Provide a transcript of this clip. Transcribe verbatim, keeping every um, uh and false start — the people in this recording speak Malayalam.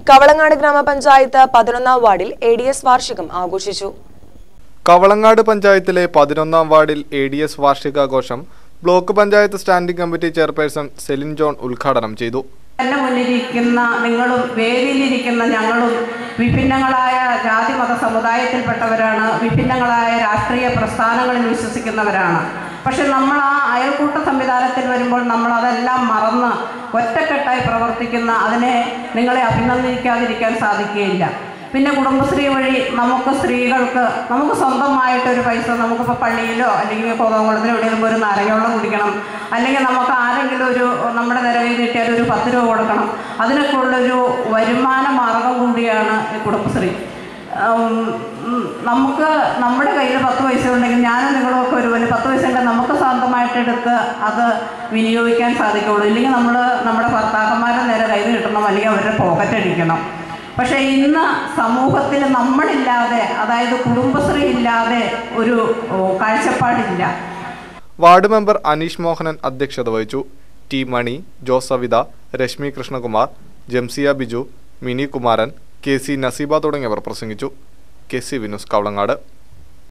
കവളങ്ങാട് ഗ്രാമപഞ്ചായത്ത് പതിനൊന്നാം വാർഡിൽ എ ഡി എസ് വാർഷികം ആഘോഷിച്ചു. കവളങ്ങാട് പഞ്ചായത്തിലെ പതിനൊന്നാം വാർഡിൽ എ ഡി എസ് വാർഷികാഘോഷം block panchayat standing committee chairperson Celine John ഉദ്ഘാടനം ചെയ്തു. എന്നെ മുന്നിലിരിക്കുന്ന നിങ്ങളും വേദിയിലിരിക്കുന്ന ഞങ്ങളും വിഭിന്നങ്ങളായ ജാതി മത സമുദായത്തിൽപ്പെട്ടവരാണ്, വിഭിന്നങ്ങളായ രാഷ്ട്രീയ പ്രസ്ഥാനങ്ങളിൽ വിശ്വസിക്കുന്നവരാണ്. പക്ഷെ നമ്മൾ ആ അയൽക്കൂട്ട സംവിധാനത്തിൽ വരുമ്പോൾ നമ്മൾ അതെല്ലാം മറന്ന് ഒറ്റക്കെട്ടായി പ്രവർത്തിക്കുന്ന അതിനെ നിങ്ങളെ അഭിനന്ദിക്കാതിരിക്കാൻ സാധിക്കുകയില്ല. പിന്നെ കുടുംബശ്രീ വഴി നമുക്ക് സ്ത്രീകൾക്ക് നമുക്ക് സ്വന്തമായിട്ടൊരു പൈസ നമുക്കിപ്പോൾ പള്ളിയിലോ അല്ലെങ്കിൽ കോതകുളത്തിലോ എവിടെയെങ്കിലും ഒരു നാരങ്ങവെള്ളം കുടിക്കണം, അല്ലെങ്കിൽ നമുക്ക് ആരെങ്കിലും ഒരു നമ്മുടെ നിലവിൽ കിട്ടിയാൽ ഒരു പത്ത് രൂപ കൊടുക്കണം, അതിനൊക്കെ ഉള്ളൊരു വരുമാന മാർഗം കൂടിയാണ് ഈ കുടുംബശ്രീ. നമുക്ക് നമ്മുടെ കയ്യിൽ പത്ത് പൈസ ഉണ്ടെങ്കിൽ ഞാനും നിങ്ങളൊക്കെ ഒരുപോലെ പത്ത് പൈസ ഉണ്ടെങ്കിൽ നമുക്ക് സ്വന്തമായിട്ടെടുത്ത് അത് വിനിയോഗിക്കാൻ സാധിക്കുള്ളൂ. ഇല്ലെങ്കിൽ നമ്മൾ നമ്മുടെ ഭർത്താക്കന്മാരുടെ നേരെ കയ്യിൽ കിട്ടണം, അല്ലെങ്കിൽ അവരുടെ പോക്കറ്റ് അടിക്കണം. പക്ഷേ ഇന്ന് സമൂഹത്തിൽ നമ്മളില്ലാതെ, അതായത് കുടുംബശ്രീ ഇല്ലാതെ ഒരു കാഴ്ചപ്പാടില്ല. വാർഡ് മെമ്പർ അനീഷ് മോഹനൻ അധ്യക്ഷത വഹിച്ചു. T Mani, Josavitha, Rashmi Krishnakumar, Jamsiya Biju, Mini Kumaran, K C Naseeba തുടങ്ങിയവർ പ്രസംഗിച്ചു. K C Vinus Kavalangad.